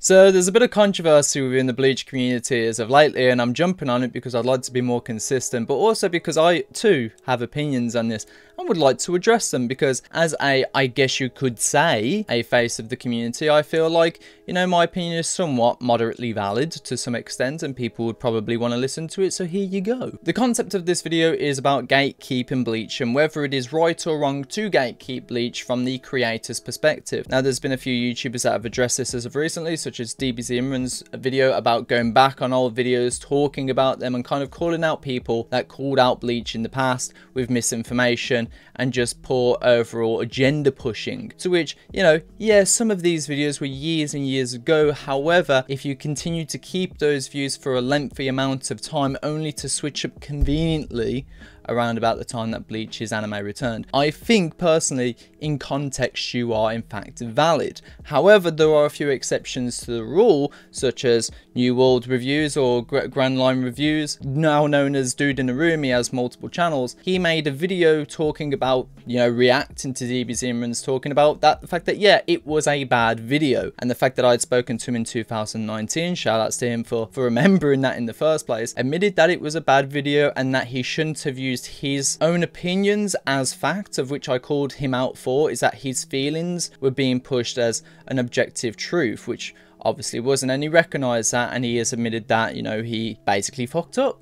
So there's a bit of controversy within the Bleach community as of lately, and I'm jumping on it because I'd like to be more consistent, but also because I too have opinions on this and would like to address them, because as I guess you could say, a face of the community, I feel like, you know, my opinion is somewhat moderately valid to some extent, and people would probably want to listen to it, so here you go. The concept of this video is about gatekeeping Bleach and whether it is right or wrong to gatekeep Bleach from the creator's perspective. Now, there's been a few YouTubers that have addressed this as of recently, such as DBZ Imran's video about going back on old videos, talking about them and kind of calling out people that called out Bleach in the past with misinformation and just poor overall agenda pushing. To which, you know, yeah, some of these videos were years and years ago. However, if you continue to keep those views for a lengthy amount of time only to switch up conveniently around about the time that Bleach's anime returned, I think personally in context you are in fact valid. However, there are a few exceptions to the rule, such as New World Reviews or Grand Line Reviews, now known as Dude in a Room. He has multiple channels. He made a video talking about, you know, reacting to DBZ Imran's talking about that, the fact that, yeah, it was a bad video, and the fact that I'd spoken to him in 2019, shout outs to him for remembering that in the first place, admitted that it was a bad video and that he shouldn't have used his own opinions as fact, of which I called him out for, is that his feelings were being pushed as an objective truth, which obviously wasn't, and he recognized that, and he has admitted that, you know, he basically fucked up.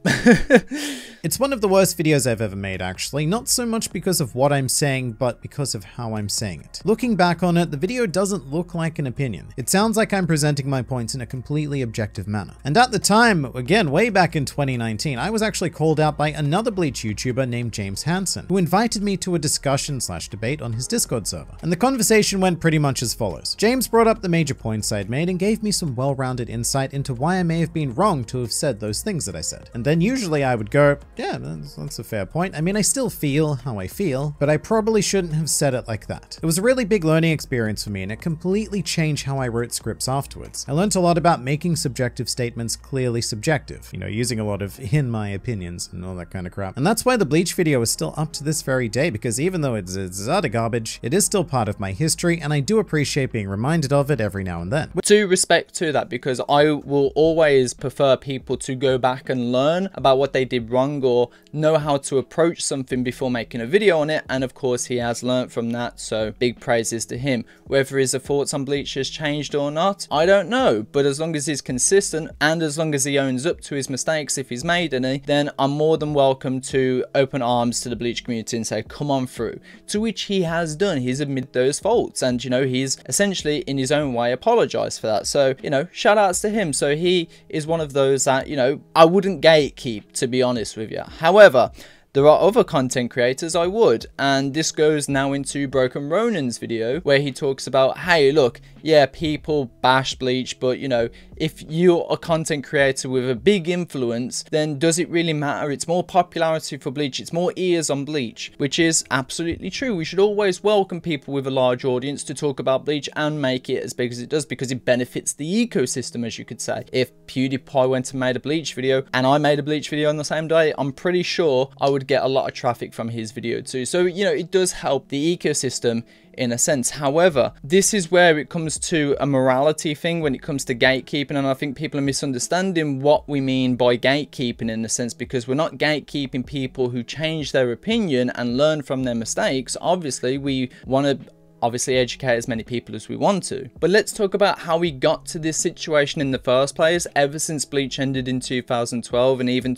It's one of the worst videos I've ever made, actually, not so much because of what I'm saying, but because of how I'm saying it. Looking back on it, the video doesn't look like an opinion. It sounds like I'm presenting my points in a completely objective manner. And at the time, again, way back in 2019, I was actually called out by another Bleach YouTuber named James Hansen, who invited me to a discussion/debate on his Discord server. And the conversation went pretty much as follows. James brought up the major points I'd made and gave me some well-rounded insight into why I may have been wrong to have said those things that I said. And then usually I would go, yeah, that's a fair point. I mean, I still feel how I feel, but I probably shouldn't have said it like that. It was a really big learning experience for me, and it completely changed how I wrote scripts afterwards. I learned a lot about making subjective statements clearly subjective, you know, using a lot of in my opinions and all that kind of crap. And that's why the Bleach video is still up to this very day, because even though it's utter garbage, it is still part of my history, and I do appreciate being reminded of it every now and then. To respect to that, because I will always prefer people to go back and learn about what they did wrong or know how to approach something before making a video on it, and of course he has learnt from that, so big praises to him. Whether his thoughts on Bleach has changed or not, I don't know, but as long as he's consistent and as long as he owns up to his mistakes if he's made any, then I'm more than welcome to open arms to the Bleach community and say come on through, to which he has done. He's admitted those faults, and you know, he's essentially in his own way apologized for that, so you know, shout outs to him. So he is one of those that, you know, I wouldn't gatekeep, to be honest with you. However, there are other content creators I would, and this goes now into Broken Ronin's video where he talks about, hey look, yeah, people bash Bleach, but you know, if you're a content creator with a big influence, then does it really matter? It's more popularity for Bleach, it's more ears on Bleach, which is absolutely true. We should always welcome people with a large audience to talk about Bleach and make it as big as it does, because it benefits the ecosystem, as you could say. If PewDiePie went and made a Bleach video and I made a Bleach video on the same day, I'm pretty sure I would get a lot of traffic from his video too. So, you know, it does help the ecosystem in a sense. However, this is where it comes to a morality thing when it comes to gatekeeping, and I think people are misunderstanding what we mean by gatekeeping in a sense, because we're not gatekeeping people who change their opinion and learn from their mistakes. Obviously, we want to educate as many people as we want to. But let's talk about how we got to this situation in the first place. Ever since Bleach ended in 2012 and even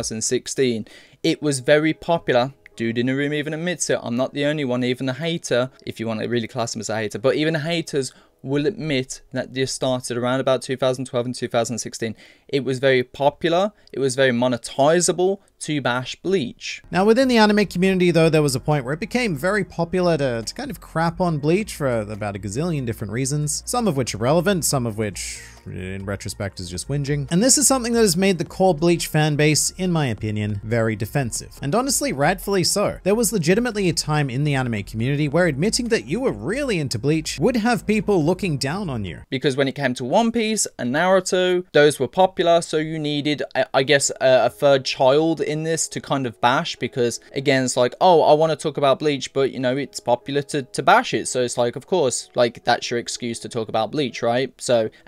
2016, it was very popular. Dude in a Room even admits it. I'm not the only one. Even a hater, if you want to really class him as a hater, but even the haters will admit that this started around about 2012 and 2016. It was very popular, it was very monetizable to bash Bleach. Now within the anime community though, there was a point where it became very popular to kind of crap on Bleach for about a gazillion different reasons, some of which are relevant, some of which in retrospect is just whinging. And this is something that has made the core Bleach fan base, in my opinion, very defensive. And honestly, rightfully so. There was legitimately a time in the anime community where admitting that you were really into Bleach would have people looking down on you. Because when it came to One Piece and Naruto, those were popular, so you needed, I guess, a third child in this to kind of bash, because again, it's like, oh, I want to talk about Bleach, but you know, it's popular to bash it, so it's like, of course, like, that's your excuse to talk about Bleach, right? So, and you want to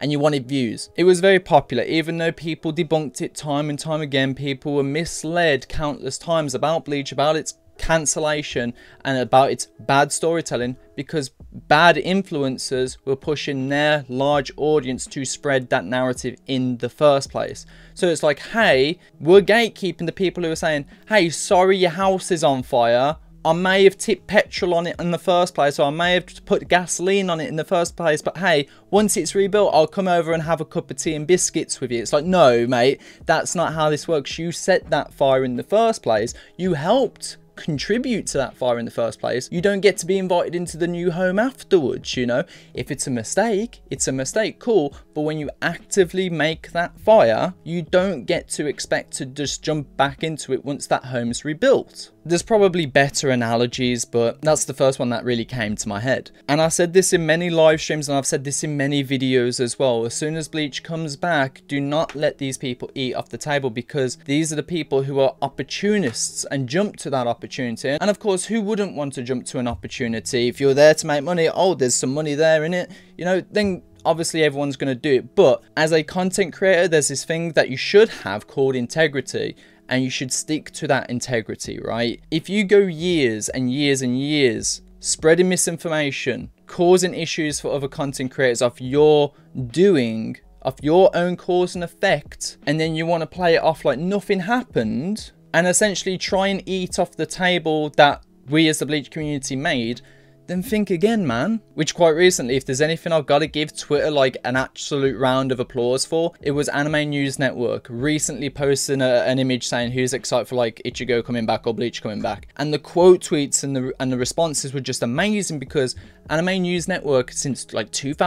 massive views. It was very popular, even though people debunked it time and time again. People were misled countless times about Bleach, about its cancellation, and about its bad storytelling, because bad influencers were pushing their large audience to spread that narrative in the first place. So it's like, hey, we're gatekeeping the people who are saying, hey, sorry, your house is on fire. I may have tipped petrol on it in the first place, or I may have put gasoline on it in the first place, but hey, once it's rebuilt, I'll come over and have a cup of tea and biscuits with you. It's like, no, mate, that's not how this works. You set that fire in the first place. You helped contribute to that fire in the first place. You don't get to be invited into the new home afterwards, you know. If it's a mistake, it's a mistake, cool, but when you actively make that fire, you don't get to expect to just jump back into it once that home's rebuilt. There's probably better analogies, but that's the first one that really came to my head. And I said this in many live streams, and I've said this in many videos as well. As soon as Bleach comes back, do not let these people eat off the table, because these are the people who are opportunists and jump to that opportunity. And of course, who wouldn't want to jump to an opportunity? If you're there to make money, oh, there's some money there in it, you know, then obviously everyone's going to do it. But as a content creator, there's this thing that you should have called integrity. And you should stick to that integrity, right? If you go years and years and years spreading misinformation, causing issues for other content creators of your doing, of your own cause and effect, and then you want to play it off like nothing happened, and essentially try and eat off the table that we as the Bleach community made, then think again, man. Which quite recently, if there's anything I've got to give Twitter like an absolute round of applause for, it was Anime News Network recently posting an image saying who's excited for like Ichigo coming back or Bleach coming back, and the quote tweets and the responses were just amazing, because Anime News Network since like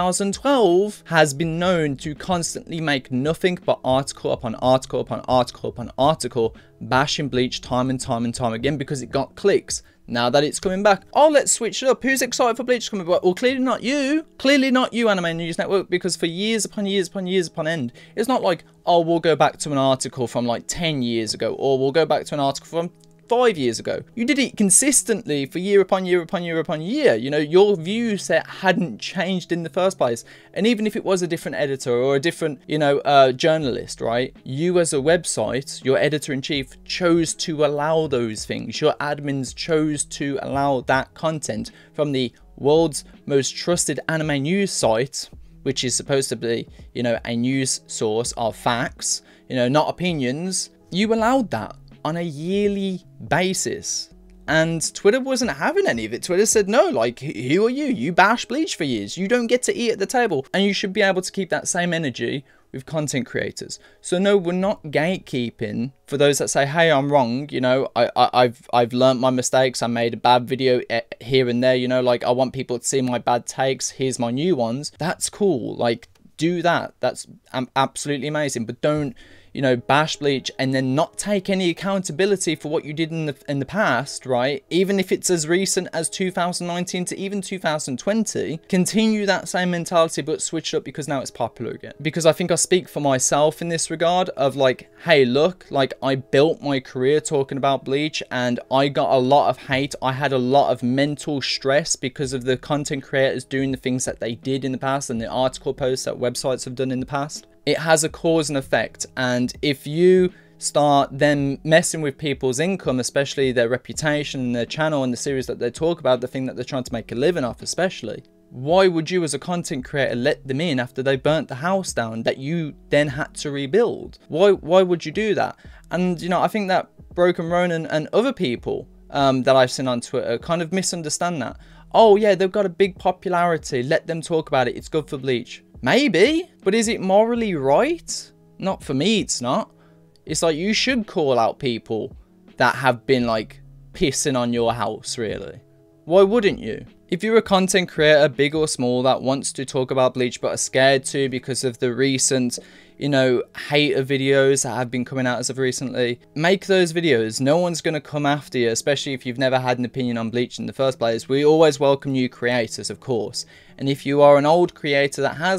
2012 has been known to constantly make nothing but article upon article upon article upon article bashing Bleach time and time and time again, because it got clicks. Now that it's coming back, oh, let's switch it up. Who's excited for Bleach coming back? Well, clearly not you. Clearly not you, Anime News Network, because for years upon years upon years upon end, it's not like, oh, we'll go back to an article from like 10 years ago, or we'll go back to an article from 5 years ago. You did it consistently for year upon year upon year upon year. You know, your view set hadn't changed in the first place. And even if it was a different editor or a different, you know, journalist, right? You as a website, your editor-in-chief chose to allow those things. Your admins chose to allow that content from the world's most trusted anime news site, which is supposed to be, you know, a news source of facts, you know, not opinions. You allowed that on a yearly basis, and Twitter wasn't having any of it. Twitter said, no, like, who are you? You bash Bleach for years. You don't get to eat at the table, and you should be able to keep that same energy with content creators. So no, we're not gatekeeping for those that say, hey, I'm wrong, you know, I've learned my mistakes, I made a bad video here and there, you know, like, I want people to see my bad takes, here's my new ones. That's cool, like, do that. That's absolutely amazing, but don't, you know, bash Bleach and then not take any accountability for what you did in the past, right? Even if it's as recent as 2019 to even 2020, continue that same mentality, but switch it up because now it's popular again. Because I think I speak for myself in this regard of like, hey, look, like, I built my career talking about Bleach and I got a lot of hate. I had a lot of mental stress because of the content creators doing the things that they did in the past and the article posts that websites have done in the past. It has a cause and effect, and if you start then messing with people's income, especially their reputation and their channel and the series that they talk about, the thing that they're trying to make a living off especially, why would you as a content creator let them in after they burnt the house down that you then had to rebuild? Why would you do that? And, you know, I think that Broken Ronin and other people that I've seen on Twitter kind of misunderstand that. Oh yeah, they've got a big popularity, let them talk about it, it's good for Bleach. Maybe, but is it morally right? Not for me, it's not. It's like, you should call out people that have been like pissing on your house, really. Why wouldn't you? If you're a content creator, big or small, that wants to talk about Bleach but are scared to because of the recent, you know, hater videos that have been coming out as of recently, make those videos. No one's going to come after you, especially if you've never had an opinion on Bleach in the first place. We always welcome new creators, of course. And if you are an old creator that has,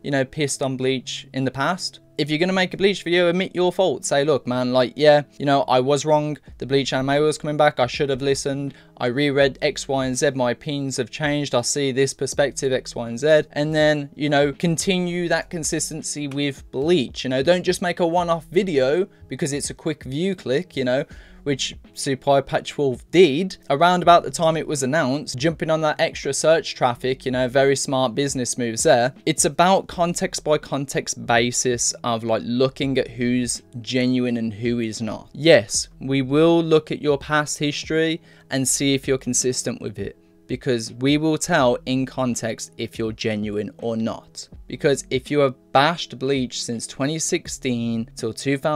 you know, pissed on Bleach in the past. If you're going to make a Bleach video, admit your fault. Say, look, man, like, yeah, you know, I was wrong. The Bleach anime was coming back. I should have listened. I reread X, Y, and Z. My opinions have changed. I see this perspective, X, Y, and Z. And then, you know, continue that consistency with Bleach. You know, don't just make a one-off video because it's a quick view click, you know, which Supai Patchwolf did around about the time it was announced, jumping on that extra search traffic, you know, very smart business moves there. It's about context by context basis of like looking at who's genuine and who is not. Yes, we will look at your past history and see if you're consistent with it, because we will tell in context if you're genuine or not. Because if you have bashed Bleach since 2016 till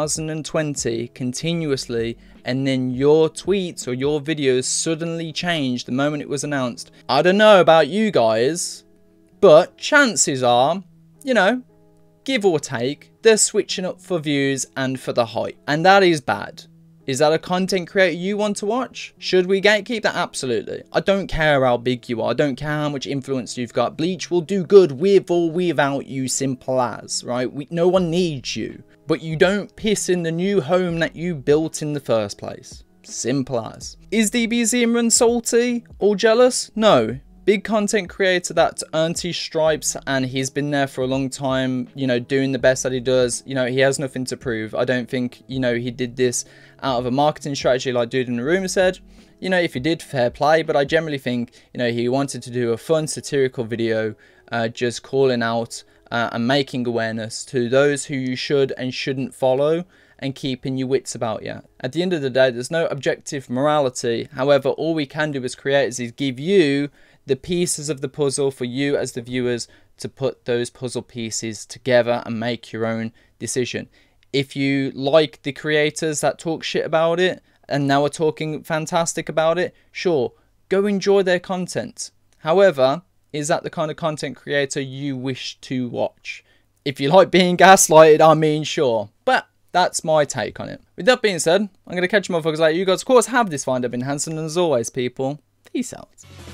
2020 continuously, and then your tweets or your videos suddenly changed the moment it was announced, I don't know about you guys, but chances are, you know, give or take, they're switching up for views and for the hype, and that is bad. Is that a content creator you want to watch? Should we gatekeep that? Absolutely. I don't care how big you are. I don't care how much influence you've got. Bleach will do good with or without you, simple as, right? No one needs you. But you don't piss in the new home that you built in the first place. Simple as. Is DBZ Run salty or jealous? No. Big content creator that earned his stripes, and he's been there for a long time, you know, doing the best that he does. You know, he has nothing to prove. I don't think, you know, he did this out of a marketing strategy like Dude in the Room said. You know, if he did, fair play, but I generally think, you know, he wanted to do a fun satirical video, just calling out and making awareness to those who you should and shouldn't follow, and keeping your wits about you. At the end of the day, there's no objective morality. However, all we can do as creators is give you the pieces of the puzzle for you as the viewers to put those puzzle pieces together and make your own decision. If you like the creators that talk shit about it and now are talking fantastic about it, sure, go enjoy their content. However, is that the kind of content creator you wish to watch? If you like being gaslighted, I mean, sure. But that's my take on it. With that being said, I'm going to catch you motherfuckers later. You guys, of course, have this find. I've been Hanson, and as always, people, peace out.